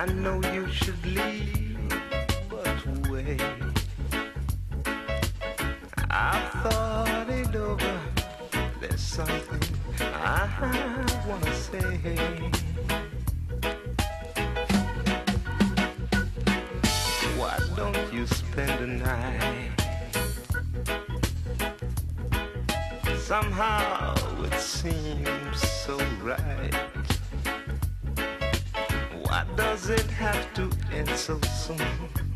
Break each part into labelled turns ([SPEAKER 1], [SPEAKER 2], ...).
[SPEAKER 1] I know you should leave, but wait. I've thought it over. There's something I wanna say. Why don't you spend the night? Somehow it seems so right. Why does it have to end so soon?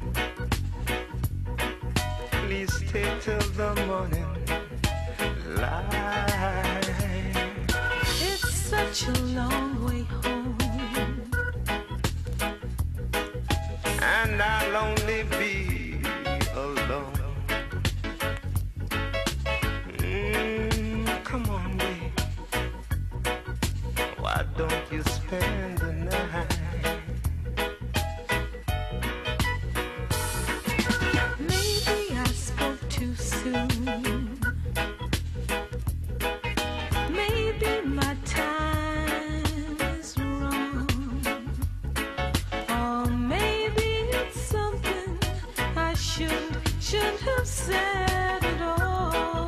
[SPEAKER 1] Please stay till the morning light.
[SPEAKER 2] It's such a long way home,
[SPEAKER 1] and I'll only be alone. Come on, babe. Why don't you spend the night?
[SPEAKER 2] maybe I spoke too soon. Maybe my time is wrong, or maybe it's something I shouldn't have said at all.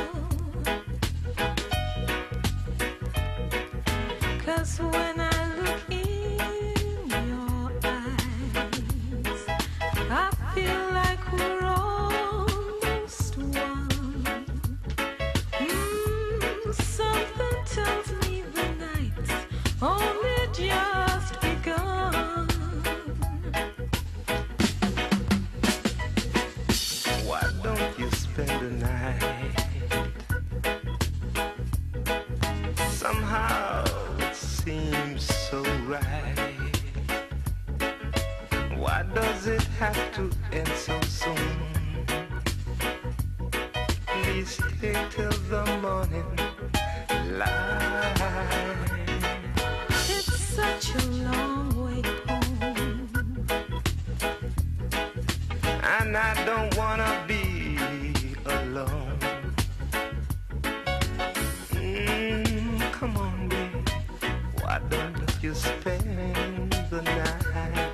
[SPEAKER 2] 'Cause when I look in your eyes, I feel like we're almost one. Something tells me the night's only just begun.
[SPEAKER 1] Why don't you spend the night? Somehow it seems so right. Why does it have to end so soon? Please stay till the morning light.
[SPEAKER 2] It's such a long way home,
[SPEAKER 1] And I don't wanna be alone. Come on, babe. Why don't you spend the night?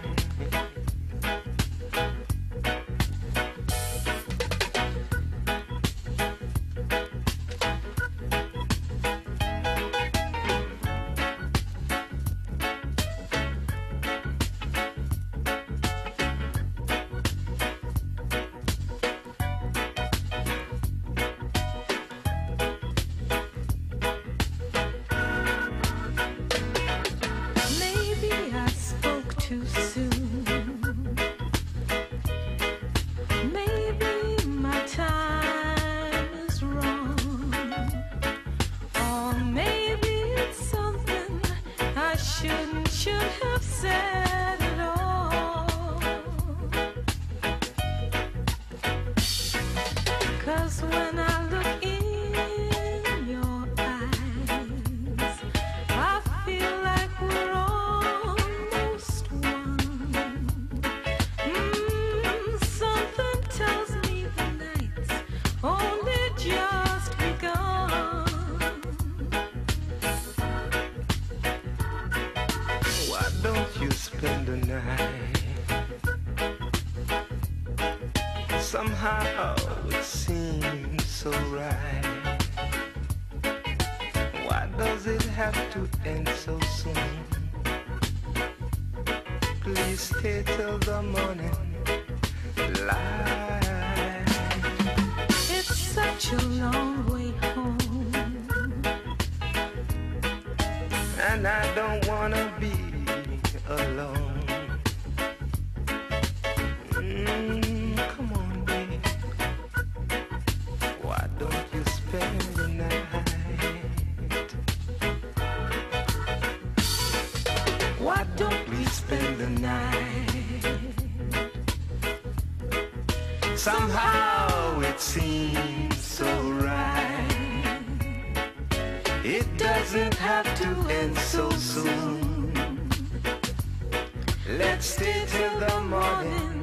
[SPEAKER 2] maybe I spoke too soon. Maybe my time is wrong, or maybe it's something I should have said at all. 'Cause when I look in your eyes, I feel like we're almost one. Something tells me the night's only just begun.
[SPEAKER 1] Why don't you spend the night? Somehow it seems so right. Why does it have to end so soon? Please stay till the morning light.
[SPEAKER 2] It's such a long way home,
[SPEAKER 1] And I don't wanna be alone. Come on, babe. Why don't you spend the night? Why don't we spend the night? Somehow it seems so right. It doesn't have to end so soon. Let's stay till the morning